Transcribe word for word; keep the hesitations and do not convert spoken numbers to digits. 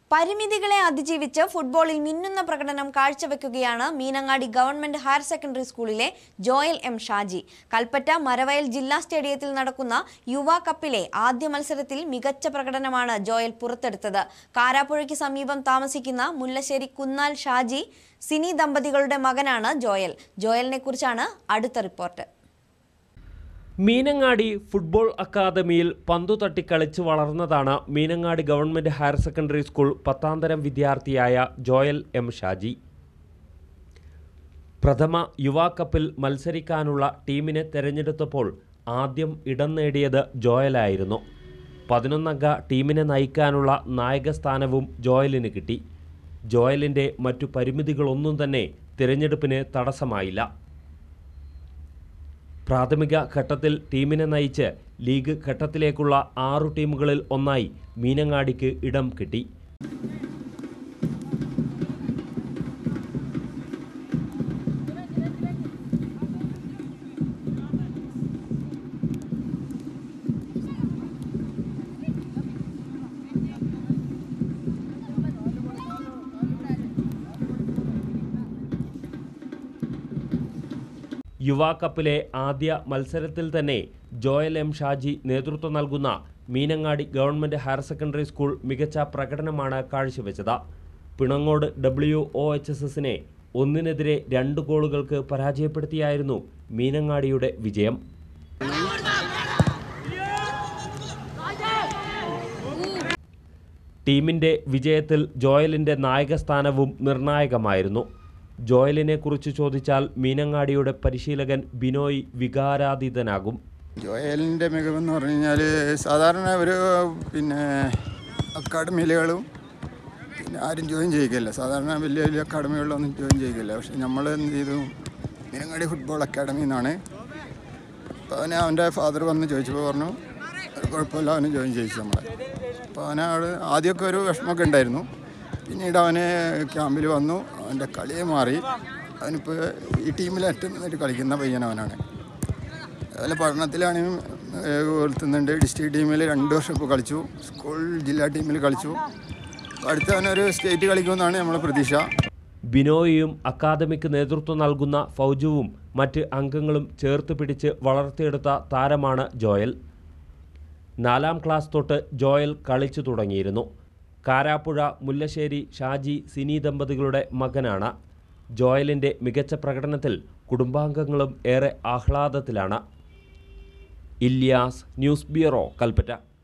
പരിമിതികളെ അതിജീവിച്ച് ഫുട്ബോളിൽ മിന്നുന്ന പ്രകടനം കാഴ്ചവെക്കുകയാണ് മീനങ്ങാടി ഗവൺമെന്റ് ഹയർ സെക്കൻഡറി സ്കൂളിലെ ജോയൽ എം ഷാജി. കൽപ്പറ്റ മരവയൽ ജില്ലാ സ്റ്റേഡിയത്തിൽ നടക്കുന്ന യുവ കപ്പിലെ ആദ്യ മത്സരത്തിൽ മികച്ച പ്രകടനമാണ് ജോയൽ പുറത്തെടുത്തത്. കാരാപ്പുഴയ്ക്ക് സമീപം താമസിക്കുന്ന മുല്ലശ്ശേരി കുന്നാൽ ഷാജി സിനി ദമ്പതികളുടെ മകനാണ് ജോയൽ. ജോയലിനെ കുറിച്ചാണ് അടുത്ത റിപ്പോർട്ട്. മീനങ്ങാടി ഫുട്ബോൾ അക്കാദമിയിൽ പന്തു തട്ടി കളിച്ച് വളർന്നതാണ് Meenangadi government higher secondary school പത്താം തരം വിദ്യാർത്ഥിയായ ജോയൽ എം ഷാജി. പ്രഥമ യുവ കപ്പിൽ മത്സരിക്കാനുള്ള ടീമിനെ തെരഞ്ഞെടുത്തപ്പോൾ ആദ്യം ഇടം നേടിയത് ജോയലായിരുന്നു. പതിനൊന്നംഗ ടീമിനെ നയിക്കാനുള്ള നായകസ്ഥാനവും ജോയലിന് കിട്ടി. ജോയലിൻ്റെ മറ്റു പരിമിതികളൊന്നും തന്നെ തിരഞ്ഞെടുപ്പിന് തടസ്സമായില്ല. പ്രാഥമിക ഘട്ടത്തിൽ ടീമിനെ നയിച്ച് ലീഗ് ഘട്ടത്തിലേക്കുള്ള ആറു ടീമുകളിൽ ഒന്നായി മീനങ്ങാടിക്ക് ഇടം കിട്ടി. യുവ കപ്പിലെ ആദ്യ മത്സരത്തിൽ തന്നെ ജോയൽ എം ഷാജി നേതൃത്വം നൽകുന്ന Meenangadi government higher secondary school മികച്ച പ്രകടനമാണ് കാഴ്ചവെച്ചത്. Pinangode W O H S എസിനെ ഒന്നിനെതിരെ രണ്ട് ഗോളുകൾക്ക് പരാജയപ്പെടുത്തിയായിരുന്നു മീനങ്ങാടിയുടെ വിജയം. ടീമിൻ്റെ വിജയത്തിൽ ജോയലിൻ്റെ നായകസ്ഥാനവും നിർണായകമായിരുന്നു. ജോയലിനെ കുറിച്ച് ചോദിച്ചാൽ മീനങ്ങാടിയുടെ പരിശീലകൻ ബിനോയ് വികാരാതീതനാകും. ജോയലിൻ്റെ മികവെന്ന് പറഞ്ഞു കഴിഞ്ഞാൽ സാധാരണ ഒരു പിന്നെ അക്കാഡമികളും പിന്നെ ആരും ജോയിൻ ചെയ്യിക്കില്ല. സാധാരണ വലിയ വലിയ അക്കാഡമികളിലൊന്നും ജോയിൻ ചെയ്യിക്കില്ല. പക്ഷെ നമ്മൾ എന്ത് ചെയ്തു, മീനങ്ങാടി ഫുട്ബോൾ അക്കാഡമി എന്നാണ്. അപ്പോൾ അവനെ അവൻ്റെ ഫാദർ വന്ന് ചോദിച്ചപ്പോൾ പറഞ്ഞു കുഴപ്പമില്ല, അവന് ജോയിൻ ചെയ്യിച്ചു നമ്മളെ. അപ്പോൾ അവനവിടെ ആദ്യമൊക്കെ ഒരു വിഷമമൊക്കെ ഉണ്ടായിരുന്നു. പിന്നീട് അവന് ക്യാമ്പിൽ വന്നു, അവൻ്റെ കളിയെ മാറി. അവനിപ്പോൾ ഈ ടീമിൽ ഏറ്റവും നന്നായിട്ട് കളിക്കുന്ന പയ്യൻ അവനാണ്. അതുപോലെ പഠനത്തിലാണെങ്കിൽ വരുത്തുന്നുണ്ട്. ഡിസ്ട്രിക്ട് ടീമിൽ രണ്ട് വർഷം ഇപ്പോൾ കളിച്ചു, സ്കൂൾ ജില്ലാ ടീമിൽ കളിച്ചു. അടുത്ത അവനൊരു സ്റ്റേറ്റ് കളിക്കുമെന്നാണ് നമ്മളെ പ്രതീക്ഷ. ബിനോയും അക്കാദമിക്ക് നേതൃത്വം നൽകുന്ന ഫൗജുവും മറ്റ് അംഗങ്ങളും ചേർത്ത് പിടിച്ച് വളർത്തിയെടുത്ത താരമാണ് ജോയൽ. നാലാം ക്ലാസ് തൊട്ട് ജോയൽ കളിച്ചു തുടങ്ങിയിരുന്നു. കാരാപ്പുഴ മുല്ലശ്ശേരി ഷാജി സിനി ദമ്പതികളുടെ മകനാണ്. ജോയലിൻ്റെ മികച്ച പ്രകടനത്തിൽ കുടുംബാംഗങ്ങളും ഏറെ ആഹ്ലാദത്തിലാണ്. Ilyas, news bureau, Kalpetta.